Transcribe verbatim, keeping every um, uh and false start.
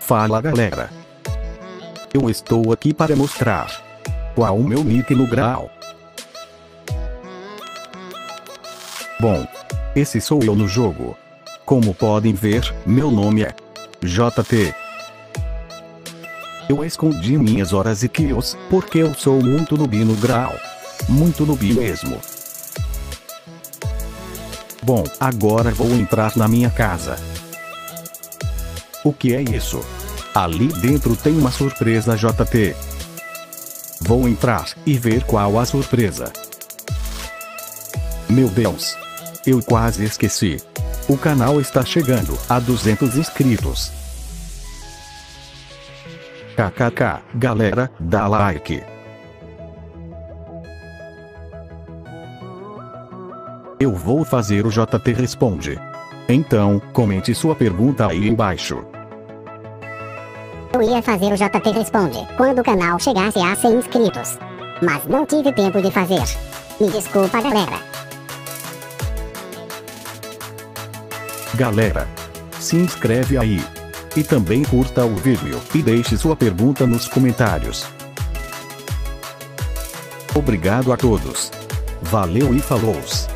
Fala galera. Eu estou aqui para mostrar qual o meu nick no Graal. Bom, esse sou eu no jogo. Como podem ver, meu nome é J T. Eu escondi minhas horas e kills, porque eu sou muito noob no Graal. Muito noob mesmo. Bom, agora vou entrar na minha casa. O que é isso? Ali dentro tem uma surpresa J T. Vou entrar e ver qual a surpresa. Meu Deus! Eu quase esqueci. O canal está chegando a duzentos inscritos. Kkk, galera, dá like. Eu vou fazer o J T responde. Então, comente sua pergunta aí embaixo. Eu ia fazer o J T responde quando o canal chegasse a cem inscritos. Mas não tive tempo de fazer. Me desculpa galera. Galera, se inscreve aí. E também curta o vídeo e deixe sua pergunta nos comentários. Obrigado a todos. Valeu e falou!